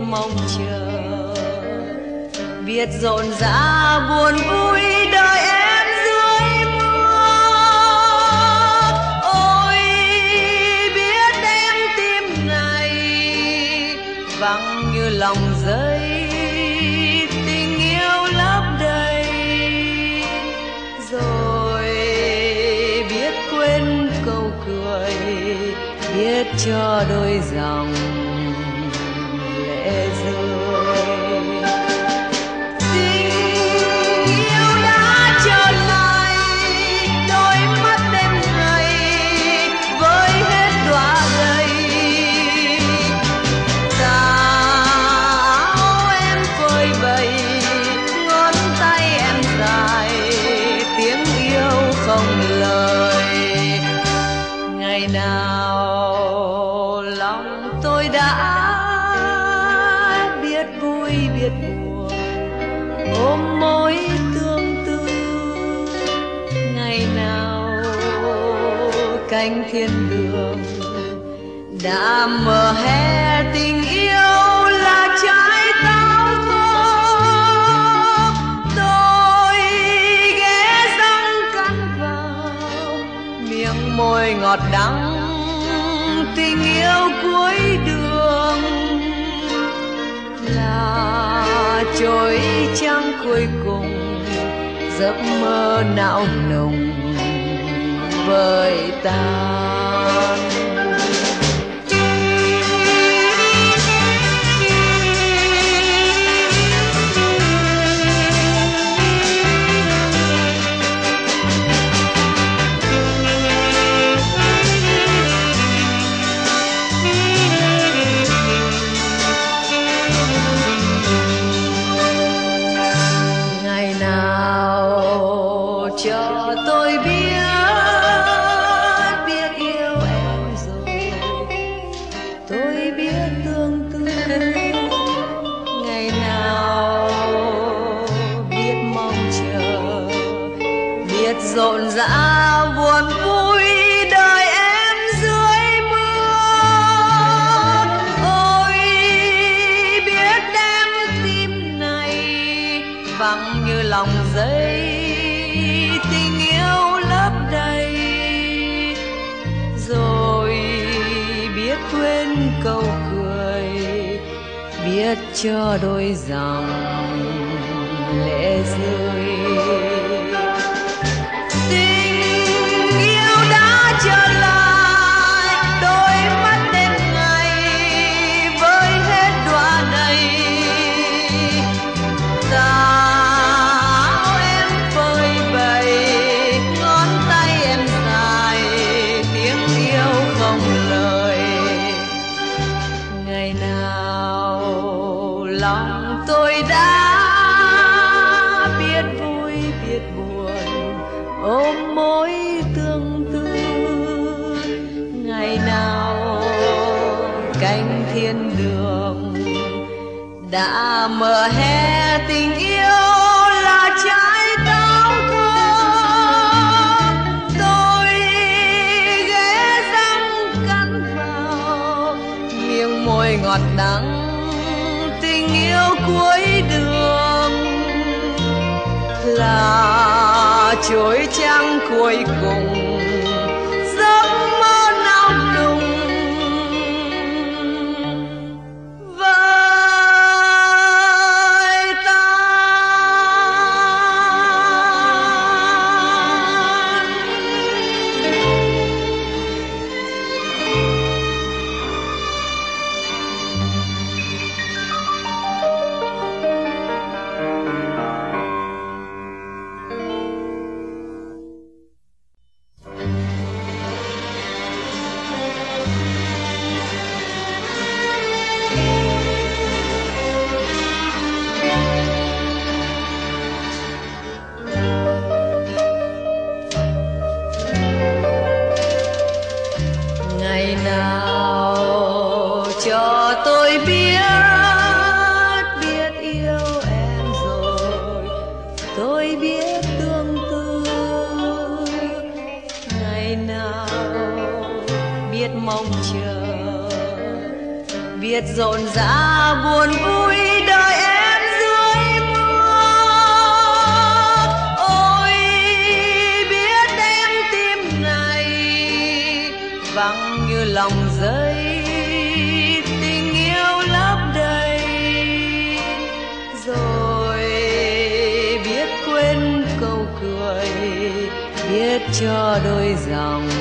mong chờ, biết rộn rã buồn vui đời em dưới mưa. Ôi biết em tim này vắng như lòng giấy, tình yêu lấp đầy rồi biết quên câu cười, biết cho đôi dòng lệ rơi. Tình yêu đã trở lại đôi mắt đêm ngày với hết đóa đầy. Tà áo em phơi bày, ngón tay em dài, tiếng yêu không lời. Ngày nào lòng tôi đã biết vui biết buồn, ôm mối tương tư. Ngày nào cánh thiên đường đã mở hé, tình yêu là trái táo thơm. Tôi ghé răng cắn vào miệng môi ngọt đắng, tình yêu cuối đường là trôi trăng cuối cùng, giấc mơ não nùng vơi tan. Cho tôi biết yêu em rồi, tôi biết tương tư. Ngày nào biết mong chờ, biết rộn rã buồn vui đời em dưới mưa. Ôi biết em tim này vắng như lòng giấy, tình yêu lấp đầy rồi biết quên câu cười, biết cho đôi dòng lệ rơi. Tình yêu đã trở lại đôi mắt đêm ngày với hết đóa đầy. Lòng tôi đã biết vui biết buồn, ôm mối tương tư. Ngày nào cánh thiên đường đã mở hé, tình yêu là trái táo thơm. Tôi ghé răng cắn vào miệng môi ngọt đắng, tình yêu cuối đường là chối trăng cuối cùng, giấc mơ não nùng vơi tan. Ngày nào cho tôi biết yêu em rồi, tôi biết tương tư. Ngày nào biết mong chờ, biết rộn rã buồn vui đời em dưới mưa. Ôi biết em tim này vắng như lòng giấy, tình yêu lấp đầy rồi biết quên câu cười, biết cho đôi dòng